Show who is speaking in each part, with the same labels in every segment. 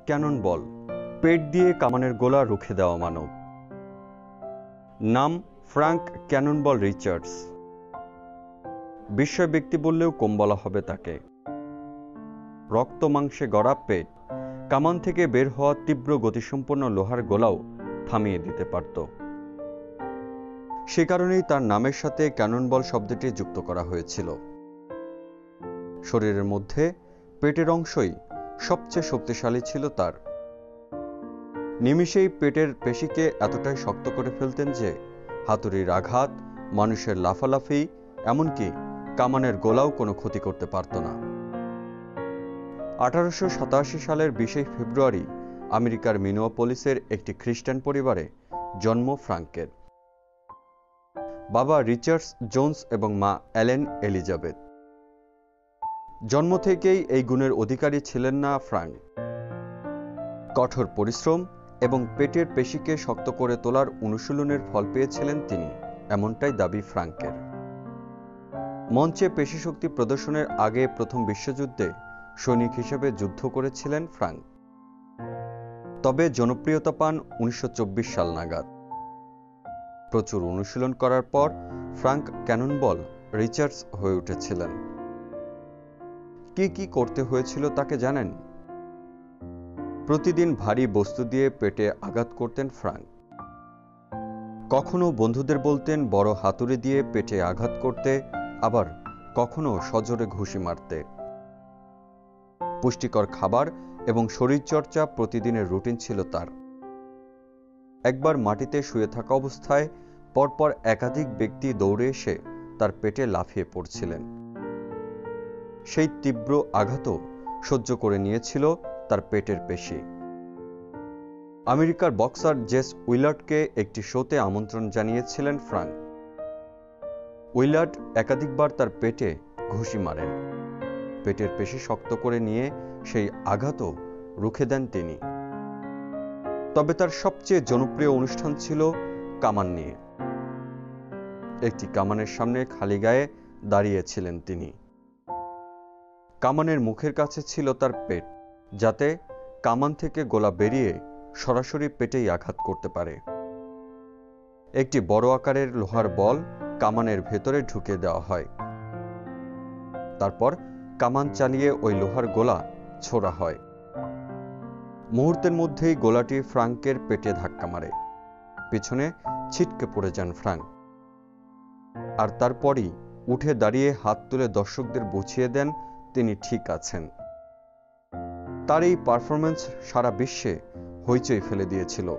Speaker 1: Cannon ball, পেট দিয়ে কামানের গোলা রুখে দেওয়া মানব। নাম ফ্রাঙ্ক ক্যাননবল রিচার্ডস। বিস্ময় ব্যক্তি বললেও কম বলা হবে তাকে। রক্ত মাংসে গড়া পেট, কামান থেকে বের হওয়া তীব্র গতিসম্পন্ন লোহার গোলাও থামিয়ে দিতে পারত। সে কারণেই তার নামের সাথে ক্যাননবল শব্দটি যুক্ত করা হয়েছিল। শরীরের মধ্যে পেটের অংশই সবচেয়ে শক্তিশালী ছিল তার। নিমিষেই পেটের পেশিকে এতটাই শক্ত করে ফেলতেন যে হাতুড়ির আঘাত, মানুষের লাফালাফি, এমনকি কামানের গোলাও কোনো ক্ষতি করতে পারত না। 1887 সালের 20 ফেব্রুয়ারি আমেরিকার মিনিয়াপোলিসের একটি খ্রিস্টান পরিবারে জন্ম ফ্রাঙ্কের। বাবা রিচার্ডস জোন্স এবং মা অ্যালেন এলিজাবেথ। জন্ম থেকেই এই গুণের অধিকারী ছিলেন না ফ্রাঙ্ক। কঠোর পরিশ্রম এবং পেটের পেশিকে শক্ত করে তোলার অনুশীলনের ফল পেয়েছিলেন তিনি, এমনটাই দাবি ফ্রাঙ্কের। মঞ্চে পেশিশক্তি প্রদর্শনের আগে প্রথম বিশ্বযুদ্ধে সৈনিক হিসেবে যুদ্ধ করেছিলেন ফ্রাঙ্ক। তবে জনপ্রিয়তা পান 1924 সাল নাগাদ। প্রচুর অনুশীলন করার পর ফ্রাঙ্ক ক্যাননবল রিচার্ডস হয়ে উঠেছিলেন। কি করতে হয়েছিল তাকে জানেন? প্রতিদিন ভারী বস্তু দিয়ে পেটে আঘাত করতেন ফ্রাঙ্ক। কখনো বন্ধুদের বলতেন বড় হাতুড়ি দিয়ে পেটে আঘাত করতে, আবার কখনো সজোরে ঘুষি মারতে। পুষ্টিকর খাবার এবং শরীরচর্চা প্রতিদিনের রুটিন ছিল তার। একবার মাটিতে শুয়ে থাকা অবস্থায় পরপর একাধিক ব্যক্তি দৌড়ে এসে তার পেটে লাফিয়ে পড়ছিলেন। সেই তীব্র আঘাতও সহ্য করে নিয়েছিল তার পেটের পেশি। আমেরিকার বক্সার জেস উইলার্ডকে একটি শোতে আমন্ত্রণ জানিয়েছিলেন ফ্রাঙ্ক। উইলার্ড একাধিকবার তার পেটে ঘুষি মারেন। পেটের পেশি শক্ত করে নিয়ে সেই আঘাতও রুখে দেন তিনি। তবে তার সবচেয়ে জনপ্রিয় অনুষ্ঠান ছিল কামান নিয়ে। একটি কামানের সামনে খালি গায়ে দাঁড়িয়েছিলেন তিনি। কামানের মুখের কাছে ছিল তার পেট, যাতে কামান থেকে গোলা বেরিয়ে সরাসরি পেটেই আঘাত করতে পারে। একটি বড় আকারের লোহার বল কামানের ভেতরে ঢুকে দেওয়া হয়। তারপর কামান চালিয়ে ওই লোহার গোলা ছোড়া হয়। মুহূর্তের মধ্যেই গোলাটি ফ্রাঙ্কের পেটে ধাক্কা মারে। পিছনে ছিটকে পড়ে যান ফ্রাঙ্ক। আর তারপরই উঠে দাঁড়িয়ে হাত তুলে দর্শকদের বুঝিয়ে দেন তিনি ঠিক আছেন। তার এই পারফরম্যান্স সারা বিশ্বে হইচই ফেলে দিয়েছিল।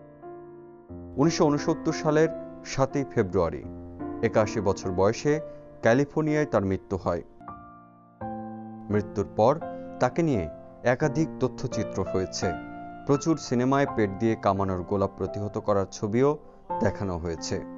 Speaker 1: 1969 সালের 7 ফেব্রুয়ারি 81 বছর বয়সে ক্যালিফোর্নিয়ায় তার মৃত্যু হয়। মৃত্যুর পর তাকে নিয়ে একাধিক তথ্যচিত্র হয়েছে। প্রচুর সিনেমায় পেট দিয়ে কামানোর গোলা প্রতিহত করার ছবিও দেখানো হয়েছে।